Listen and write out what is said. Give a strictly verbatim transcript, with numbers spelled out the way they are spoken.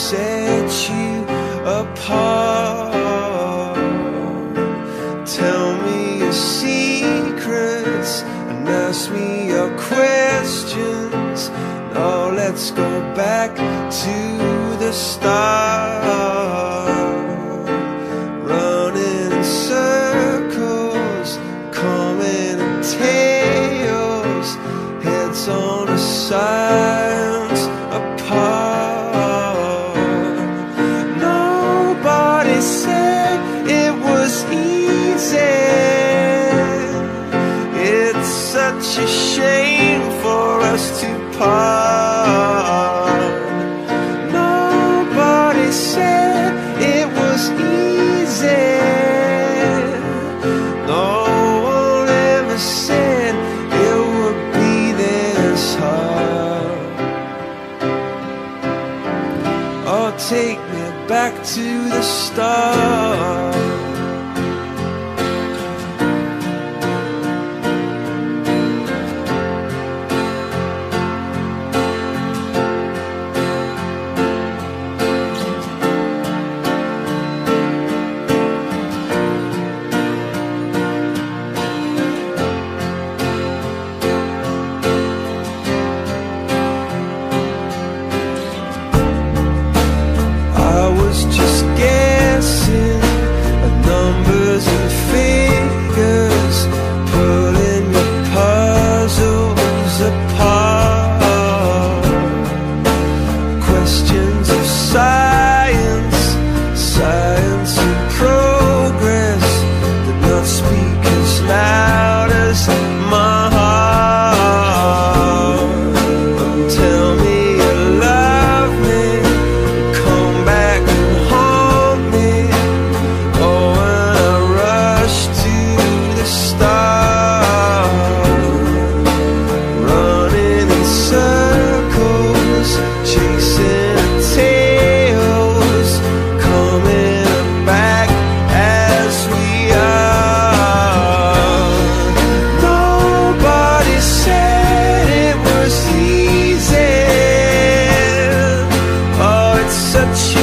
set you apart. Tell me your secrets and ask me your questions. Now let's go back to the start. Running in circles, coming in tails, heads on the sides apart. Nobody said it was easy. It's such a shame for us to part. Nobody said it was easy. No one ever said it would be this hard. Oh, take me back to the start. Just guessing at numbers and figures, pulling the puzzles apart. Questions of science, science and progress did not speak as loud as my heart. Oh, tell me you love me, come back and haunt me. Oh, when I rush to the start, running in circles, chasing tails, coming back as we are. Nobody said it was easy. Oh, it's such